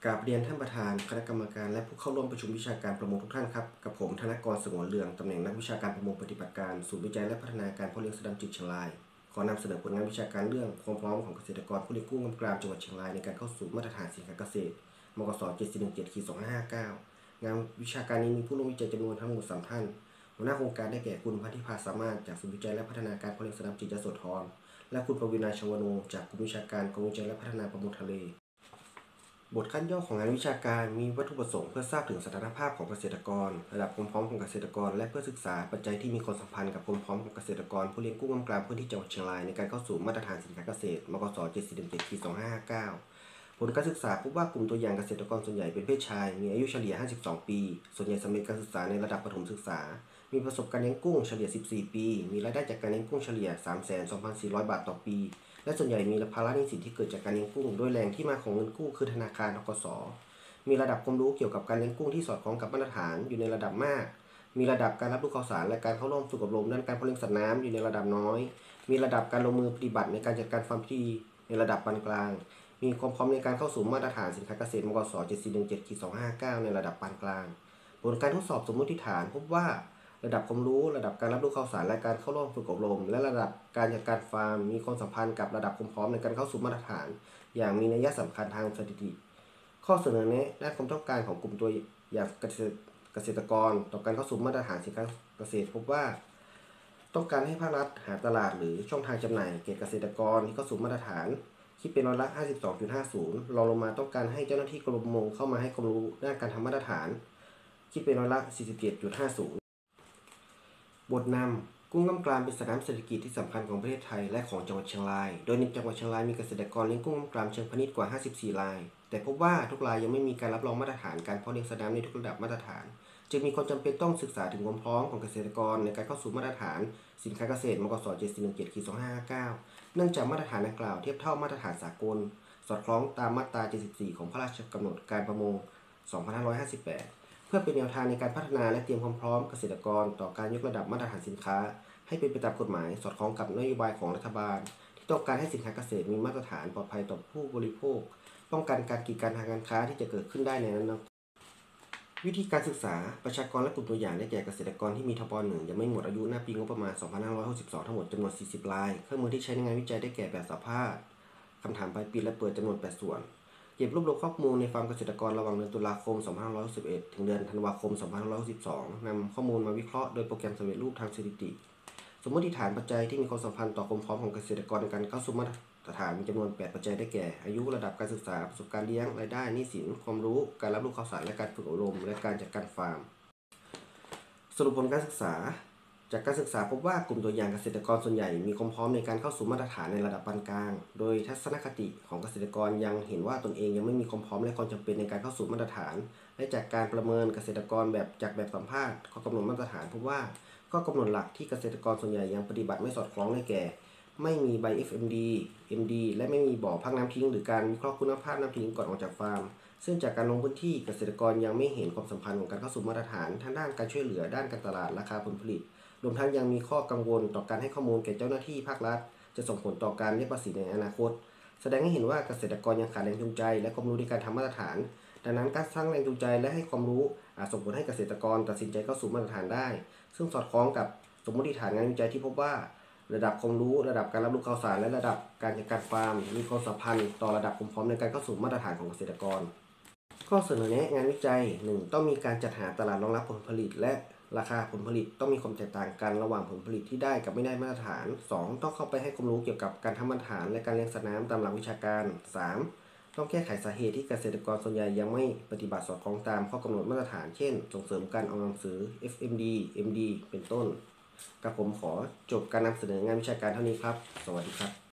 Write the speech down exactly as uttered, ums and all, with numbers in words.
กราบเรียนท่านประธานคณะกรรมการและผู้เข้าร่วมประชุมวิชาการประมงทุกท่านครับกับผมธนกรสงวนเรืองตำแหน่งนักวิชาการประมงปฏิบัติการศูนย์วิจัยและพัฒนาการเพาะเลี้ยงแสดงจิตเชียงรายขอนำเสนอผลงานวิชาการเรื่องความพร้อมของเกษตรกรผู้เลี้ยงกุ้งกำกรามจังหวัดเชียงรายในการเข้าสู่มาตรฐานสินค้าเกษตรมกส เจ็ด สี่ หนึ่ง เจ็ด สอง ห้า ห้า เก้างานวิชาการนี้มีผู้ร่วมวิจัยจำนวนทั้งหมดสามท่านหัวหน้าโครงการได้แก่คุณพัทธิภาสามารถจากศูนย์วิจัยและพัฒนาการเพาะเลี้ยงแสดงจิตยโสธรและคุณปวีณาชวโนจากกลุ่มวิชาการกองวิจัยและพัฒนาประมงทะเลบทขั้นย่อของงานวิชาการมีวัตถุประสงค์เพื่อทราบถึงสถานภาพของเกษตรกรระดับความพร้อมของเกษตรกรและเพื่อศึกษาปัจจัยที่มีความสัมพันธ์กับความพร้อมของเกษตรกรผู้เลี้ยงกุ้งกำกรามพื้นที่จังหวัดเชียงรายในการเข้าสู่มาตรฐานสินค้าเกษตรมกส เจ็ด สี่ หนึ่ง เจ็ด สอง ห้า ห้า เก้าผลการศึกษาพบว่ากลุ่มตัวอย่างเกษตรกรส่วนใหญ่เป็นเพศชายมีอายุเฉลี่ยห้าสิบสองปีส่วนใหญ่สำเร็จการศึกษาในระดับประถมศึกษามีประสบการณ์เลี้ยงกุ้งเฉลี่ยสิบสี่ปีมีรายได้จากการเลี้ยงกุ้งเฉลี่ย สามแสนสองพันสี่ร้อย บาทต่อปีและส่วนใหญ่มีภาระหนี้สินที่เกิดจากการเลี้ยงกุ้งโดยแหล่งที่มาของเงินกู้คือธนาคาร ธ.ก.ส.มีระดับความรู้เกี่ยวกับการเลี้ยงกุ้งที่สอดคล้องกับมาตรฐานอยู่ในระดับมากมีระดับการรับรู้ข่าวสารและการเข้าร่วมฝึกอบรมด้านการเพาะเลี้ยงสัตว์น้ำอยู่ในระดับน้อยมีระดับการลงมือปฏิบัติในการจัดการฟาร์มที่ดีในระดับปานกลางมีความพร้อมในการเข้าสู่มาตรฐานสินค้าเกษตรมกส เจ็ด สี่ หนึ่ง เจ็ด สอง ห้า เก้าในระดับปานกลางผลการทดสอบสมมติฐานพบว่าระดับความรู้ระดับการรับรู้ข่าวสารและการเข้าร่วมฝึกอบรมและระดับการจัดการฟาร์มมีความสัมพันธ์กับระดับความพร้อมในการเข้าสู่มาตรฐานอย่างมีนัยสำคัญทางสถิติข้อเสนอแนะด้านความต้องการของกลุ่มตัวอย่างเกษตรกรต่อการเข้าสู่มาตรฐานสินค้าเกษตรพบว่าต้องการให้ภาครัฐหาตลาดหรือช่องทางจำหน่ายแก่เกษตรกรที่เข้าสู่มาตรฐานคิดเป็นร้อยละ ห้าสิบสองจุดห้าศูนย์ รองลงมาต้องการให้เจ้าหน้าที่กรมประมงเข้ามาให้ความรู้ด้านการทำมาตรฐานคิดเป็นร้อยละ สี่สิบเจ็ดจุดห้าศูนย์ บทนำกุ้งกำกรามเป็นสัตว์น้ำเศรษฐกิจที่สำคัญของประเทศไทยและของจังหวัดเชียงรายโดยในจังหวัดเชียงรายมีเกษตรกรเลี้ยงกุ้งกำกรามเชิงพาณิชย์กว่าห้าสิบสี่รายแต่พบว่าทุกรายยังไม่มีการรับรองมาตรฐานการเพาะเลี้ยงสัตว์น้ำในทุกระดับมาตรฐานจึงมีความจำเป็นต้องศึกษาถึงความพร้อมของเกษตรกรในการเข้าสู่มาตรฐานสินค้าเกษตรมกส เจ็ด สี่ หนึ่ง เจ็ด สอง ห้า ห้า เก้าเนื่องจากมาตรฐานดังกล่าวเทียบเท่ามาตรฐานสากลสอดคล้องตามมาตราเจ็ดสิบสี่ของพระราชกำหนดการประมงสองพันห้าร้อยห้าสิบแปดเพื่อเป็นแนวทางในการพัฒนาและเตรียมความพร้อมเกษตรกรต่อการยกระดับมาตรฐานสินค้าให้เป็นไปตามกฎหมายสอดคล้องกับนโยบายของรัฐบาลที่ต้องการให้สินค้าเกษตรมีมาตรฐานปลอดภัยต่อผู้บริโภคป้องกันการกีดกันทางการค้าที่จะเกิดขึ้นได้ในอนาคตวิธีการศึกษาประชากรและกลุ่มตัวอย่างได้แก่เกษตรกรที่มีทบหนึ่งยังไม่หมดอายุหน้าปีงบประมาณสองพันห้าร้อยหกสิบสองทั้งหมดจำนวนสี่สิบรายเครื่องมือที่ใช้ในงานวิจัยได้แก่แบบสัมภาษณ์คำถามปลายปีและเปิดจำนวนแปดส่วนเก็บรวบรวมข้อมูลในฟาร์มเกษตรกรระหว่างเดือนตุลาคมสองพันห้าร้อยหกสิบเอ็ดถึงเดือนธันวาคมสองพันห้าร้อยหกสิบสองนำข้อมูลมาวิเคราะห์โดยโปรแกรมสำเร็จรูปทางสถิติสมมติฐานปัจจัยที่มีความสัมพันธ์ต่อความพร้อมของเกษตรกรในการเข้าสู่มาตรฐานมีจำนวนแปดปัจจัยได้แก่อายุระดับการศึกษาประสบการณ์เลี้ยงรายได้หนี้สินความรู้การรับรู้ข่าวสารและการฝึกอบรมและการจัดการฟาร์มสรุปผลการศึกษาจากการศึกษาพบว่ากลุ่มตัวอย่างเกษตรกรส่วนใหญ่มีความพร้อมในการเข้าสู่มาตรฐานในระดับปานกลางโดยทัศนคติของเกษตรกรยังเห็นว่าตนเองยังไม่มีความพร้อมและความจำเป็นในการเข้าสู่มาตรฐานและจากการประเมินเกษตรกรแบบจากแบบสัมภาษณ์ข้อกำหนดมาตรฐานพบว่าข้อกำหนดหลักที่เกษตรกรส่วนใหญ่ยังปฏิบัติไม่สอดคล้องได้แก่ไม่มีใบ เอฟ เอ็ม ดี เอ็ม ดี และไม่มีบ่อพักน้ำทิ้งหรือการวิเคราะห์คุณภาพน้ำทิ้งก่อนออกจากฟาร์มซึ่งจากการลงพื้นที่เกษตรกรยังไม่เห็นความสัมพันธ์ของการเข้าสู่มาตรฐานทางด้านการช่วยเหลือด้านการตลาดราคาผลผลิตรวมทั้งยังมีข้อกังวลต่อการให้ข้อมูลแก่เจ้าหน้าที่ภาครัฐจะส่งผลต่อการเรียกภาษีในอนาคตแสดงให้เห็นว่าเกษตรกรยังขาดแรงจูงใจและความรู้ในการทำมาตรฐานดังนั้นการสร้างแรงจูงใจและให้ความรู้อาจส่งผลให้เกษตรกรตัดสินใจเข้าสู่มาตรฐานได้ซึ่งสอดคล้องกับสมมติฐานงานวิจัยที่พบว่าระดับความรู้ระดับการรับรู้ข่าวสารและระดับการจัดการฟาร์มมีความสัมพันธ์ต่อระดับความพร้อมในการเข้าสู่มาตรฐานของเกษตรกรข้อเสนอแนะงานวิจัย หนึ่ง ต้องมีการจัดหาตลาดรองรับผลผลิตและราคาผลผลิตต้องมีความแตกต่างกันระหว่างผลผลิตที่ได้กับไม่ได้มาตรฐาน สอง ต้องเข้าไปให้ความรู้เกี่ยวกับการทำมาตรฐานและการเลี้ยงสัตว์น้ำตามหลักวิชาการ สาม ต้องแก้ไขสาเหตุที่เกษตรกรส่วนใหญ่ยังไม่ปฏิบัติสอดคล้องตามข้อกำหนดมาตรฐานเช่นส่งเสริมการออกหนังสือ เอฟ เอ็ม ดี เอ็ม ดี เป็นต้นกับผมขอจบการนำเสนองานวิชาการเท่านี้ครับสวัสดีครับ